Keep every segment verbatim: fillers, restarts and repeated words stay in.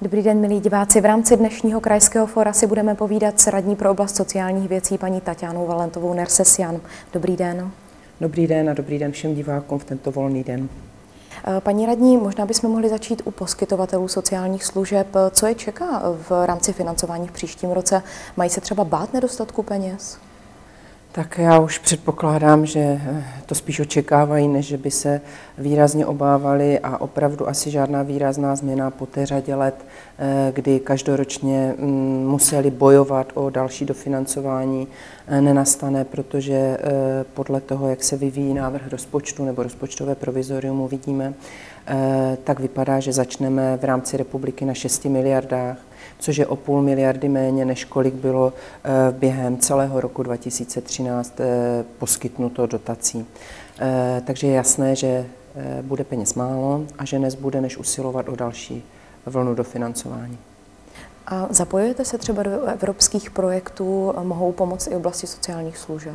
Dobrý den, milí diváci. V rámci dnešního krajského fóra si budeme povídat s radní pro oblast sociálních věcí paní Taťánou Valentovou Nersesian. Dobrý den. Dobrý den a dobrý den všem divákům v tento volný den. Paní radní, možná bychom mohli začít u poskytovatelů sociálních služeb. Co je čeká v rámci financování v příštím roce? Mají se třeba bát nedostatku peněz? Tak já už předpokládám, že to spíš očekávají, než že by se výrazně obávali, a opravdu asi žádná výrazná změna po té řadě let, kdy každoročně museli bojovat o další dofinancování, nenastane, protože podle toho, jak se vyvíjí návrh rozpočtu nebo rozpočtové provizorium, uvidíme, tak vypadá, že začneme v rámci republiky na šesti miliardách, což je o půl miliardy méně, než kolik bylo během celého roku dva tisíce třináct poskytnuto dotací. Takže je jasné, že bude peněz málo a že nezbude než usilovat o další vlnu dofinancování. A zapojujete se třeba do evropských projektů, mohou pomoct i oblasti sociálních služeb?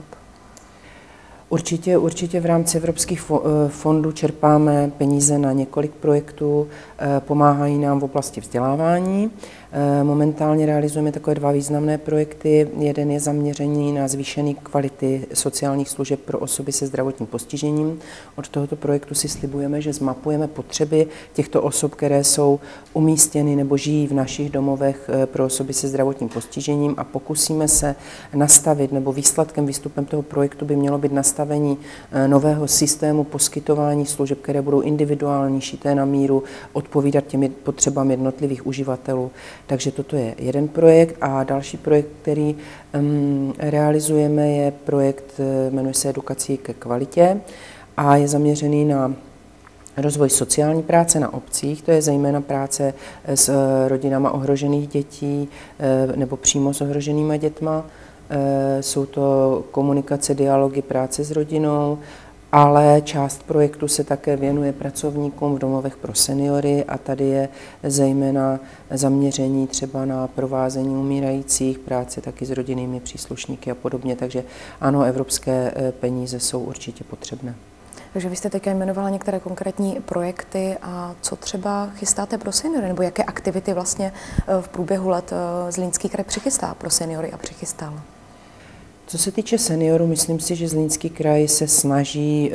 Určitě, určitě v rámci evropských fondů čerpáme peníze na několik projektů, pomáhají nám v oblasti vzdělávání. Momentálně realizujeme takové dva významné projekty. Jeden je zaměřený na zvýšení kvality sociálních služeb pro osoby se zdravotním postižením. Od tohoto projektu si slibujeme, že zmapujeme potřeby těchto osob, které jsou umístěny nebo žijí v našich domovech pro osoby se zdravotním postižením, a pokusíme se nastavit, nebo výsledkem, výstupem toho projektu by mělo být nastavení nového systému poskytování služeb, které budou individuální, šité na míru, odpovídat těm potřebám jednotlivých uživatelů. Takže toto je jeden projekt, a další projekt, který um, realizujeme, je projekt, jmenuje se Edukací ke kvalitě a je zaměřený na rozvoj sociální práce na obcích. To je zejména práce s rodinama ohrožených dětí nebo přímo s ohroženýma dětma. Jsou to komunikace, dialogy, práce s rodinou, ale část projektu se také věnuje pracovníkům v domovech pro seniory, a tady je zejména zaměření třeba na provázení umírajících, práce taky s rodinnými příslušníky a podobně. Takže ano, evropské peníze jsou určitě potřebné. Takže vy jste teď jmenovala některé konkrétní projekty, a co třeba chystáte pro seniory, nebo jaké aktivity vlastně v průběhu let Zlínský kraj přichystá pro seniory a přichystal? Co se týče seniorů, myslím si, že Zlínský kraj se snaží e,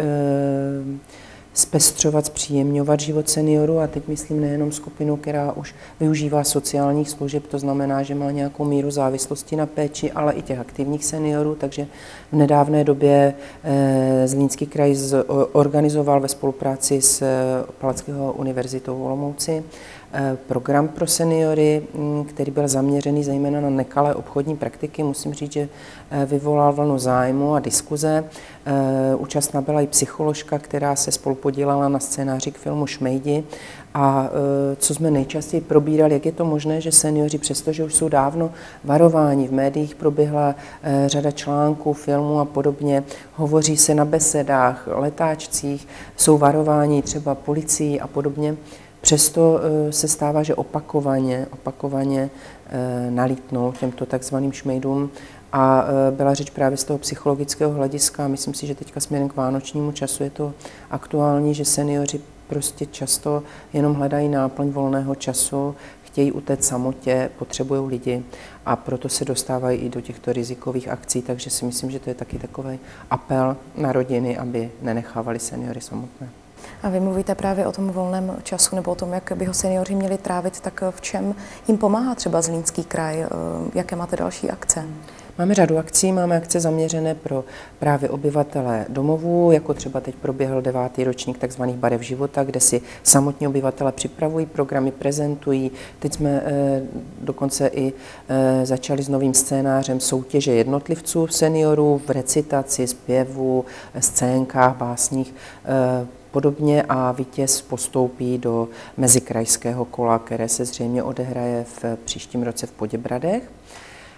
zpestřovat, zpříjemňovat život seniorů, a teď myslím nejenom skupinu, která už využívá sociálních služeb, to znamená, že má nějakou míru závislosti na péči, ale i těch aktivních seniorů. Takže v nedávné době e, Zlínský kraj z, organizoval ve spolupráci s Palackého univerzitou v Olomouci program pro seniory, který byl zaměřený zejména na nekalé obchodní praktiky. Musím říct, že vyvolal vlnu zájmu a diskuze. Účastná byla i psycholožka, která se spolupodílela na scénáři k filmu Šmejdi. A co jsme nejčastěji probírali, jak je to možné, že seniori, přestože už jsou dávno varováni, v médiích proběhla řada článků, filmů a podobně, hovoří se na besedách, letáčcích, jsou varováni třeba policií a podobně. Přesto se stává, že opakovaně, opakovaně nalítnou těmto takzvaným šmejdům, a byla řeč právě z toho psychologického hlediska. Myslím si, že teďka směrem k vánočnímu času je to aktuální, že seniori prostě často jenom hledají náplň volného času, chtějí utéct samotě, potřebují lidi, a proto se dostávají i do těchto rizikových akcí. Takže si myslím, že to je taky takový apel na rodiny, aby nenechávali seniory samotné. A vy mluvíte právě o tom volném času, nebo o tom, jak by ho seniori měli trávit, tak v čem jim pomáhá třeba Zlínský kraj? Jaké máte další akce? Máme řadu akcí, máme akce zaměřené pro právě obyvatele domovů, jako třeba teď proběhl devátý ročník takzvaných barev života, kde si samotní obyvatele připravují programy, prezentují. Teď jsme e, dokonce i e, začali s novým scénářem soutěže jednotlivců seniorů v recitaci, zpěvu, scénkách, básních, e, podobně, a vítěz postoupí do mezikrajského kola, které se zřejmě odehraje v příštím roce v Poděbradech.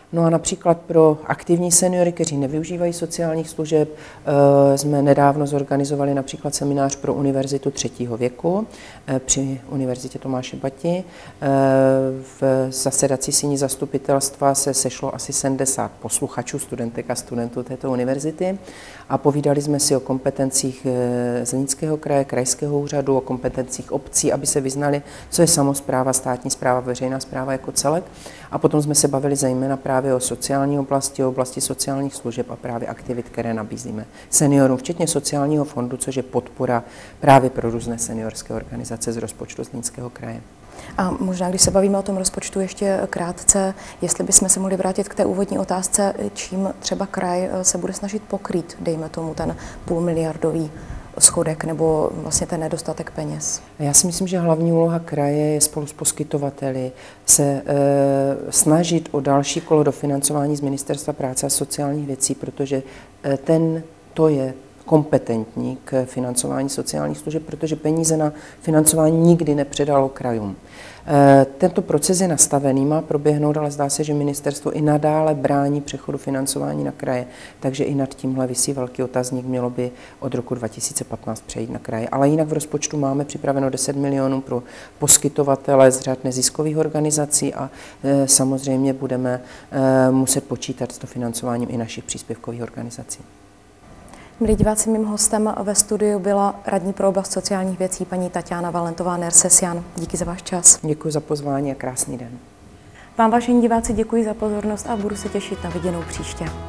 No a například pro aktivní seniory, kteří nevyužívají sociálních služeb, jsme nedávno zorganizovali například seminář pro univerzitu třetího věku při Univerzitě Tomáše Bati. V zasedací síni zastupitelstva se sešlo asi sedmdesát posluchačů, studentek a studentů této univerzity a povídali jsme si o kompetencích Zlínského kraje, krajského úřadu, o kompetencích obcí, aby se vyznali, co je samospráva, státní správa, veřejná správa jako celek. A potom jsme se bavili zejména právě o sociální oblasti, o oblasti sociálních služeb a právě aktivit, které nabízíme seniorům, včetně sociálního fondu, což je podpora právě pro různé seniorské organizace z rozpočtu Zlínského kraje. A možná, když se bavíme o tom rozpočtu ještě krátce, jestli bychom se mohli vrátit k té úvodní otázce, čím třeba kraj se bude snažit pokrýt, dejme tomu, ten půlmiliardový schodek nebo vlastně ten nedostatek peněz? Já si myslím, že hlavní úloha kraje je spolu s poskytovateli se e, snažit o další kolo dofinancování z Ministerstva práce a sociálních věcí, protože e, ten to je kompetentní k financování sociálních služeb, protože peníze na financování nikdy nepředalo krajům. Tento proces je nastavený, má proběhnout, ale zdá se, že ministerstvo i nadále brání přechodu financování na kraje, takže i nad tímhle visí velký otazník, mělo by od roku dva tisíce patnáct přejít na kraje. Ale jinak v rozpočtu máme připraveno deset milionů pro poskytovatele z řad neziskových organizací a e, samozřejmě budeme e, muset počítat s dofinancováním i našich příspěvkových organizací. Milí diváci, mým hostem ve studiu byla radní pro oblast sociálních věcí paní Tatiana Valentová-Nersesian. Díky za váš čas. Děkuji za pozvání a krásný den. Vám, vážení diváci, děkuji za pozornost a budu se těšit na viděnou příště.